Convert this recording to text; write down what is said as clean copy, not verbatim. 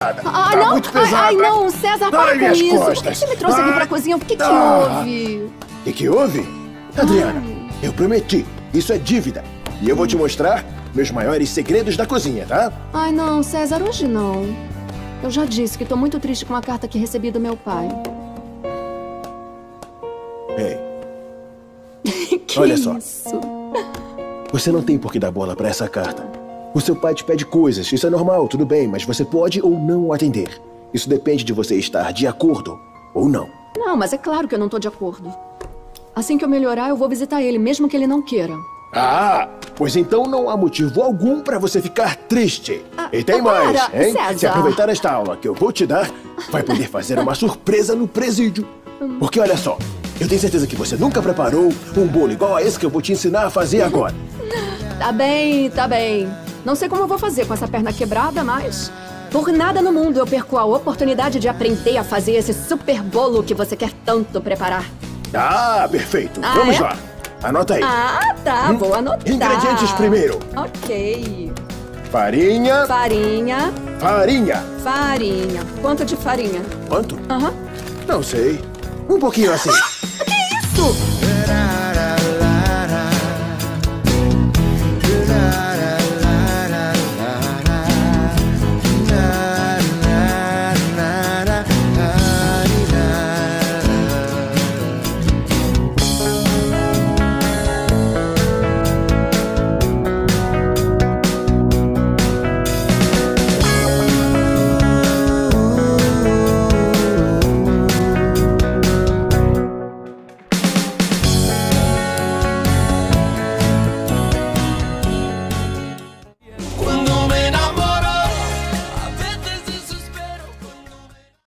Tá não! muito pesada. Ai, não, César, para com minhas isso! costas. Por que você me trouxe aqui pra cozinha? O que houve? O que houve? Adriana, eu prometi. Isso é dívida. E eu vou te mostrar meus maiores segredos da cozinha, tá? Ai, não, César, hoje não. Eu já disse que tô muito triste com a carta que recebi do meu pai. Ei, Que olha só. isso? Você não tem por que dar bola pra essa carta. O seu pai te pede coisas, isso é normal, tudo bem, mas você pode ou não atender. Isso depende de você estar de acordo ou não. Não, mas é claro que eu não tô de acordo. Assim que eu melhorar, eu vou visitar ele, mesmo que ele não queira. Ah, pois então não há motivo algum pra você ficar triste. E tem mais, hein? César. Se aproveitar esta aula que eu vou te dar, vai poder fazer uma surpresa no presídio. Porque olha só, eu tenho certeza que você nunca preparou um bolo igual a esse que eu vou te ensinar a fazer agora. Tá bem, tá bem. Não sei como eu vou fazer com essa perna quebrada, mas... Por nada no mundo eu perco a oportunidade de aprender a fazer esse super bolo que você quer tanto preparar. Ah, perfeito. Vamos lá. Anota aí. Ah, tá. Vou anotar. Ingredientes primeiro. Ok. Farinha. Farinha. Farinha. Farinha. Quanto de farinha? Quanto? Aham. Não sei. Um pouquinho assim. Que isso?